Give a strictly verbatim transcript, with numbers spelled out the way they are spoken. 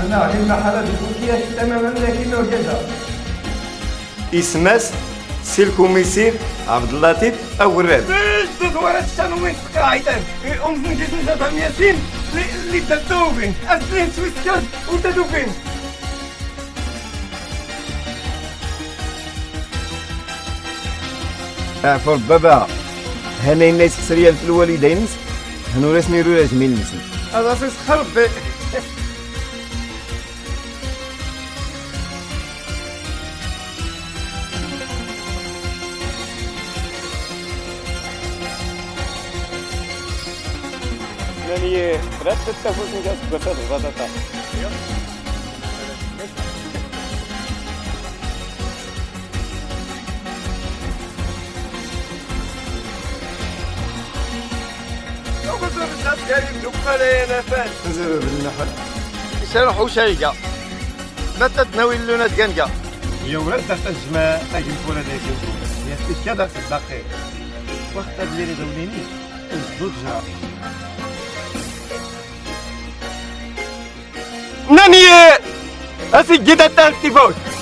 أنا غير المرحلة الفوتية تماما لكنه جزاء. اسماس سي الكوميسير عبد اللطيف أو الراد. باش تدور الشانوين سكايتر أم نجد نجد ياسين اللي تدوبين أسلين سويسكاز وتدوبين. عفوا بابا هنا الناس خسرية في الوالدين هنو رسمي رولا جميل نسي هذا سيس خربي. يعني رد التفوت نجاز بساط البطاطا. وقدر الناس قاعدين دقالي نفان. نزلوا بالنحل. يسرحوا شيقة. لا تتناوي اللونة تقنقة. يا ولد تحت الجماع تاكل فولا دايسين. يا ستي كذا في الدقيق. وقت الليل دوليني الزوج جرى. ناني أسي جدا تاكتيفوت.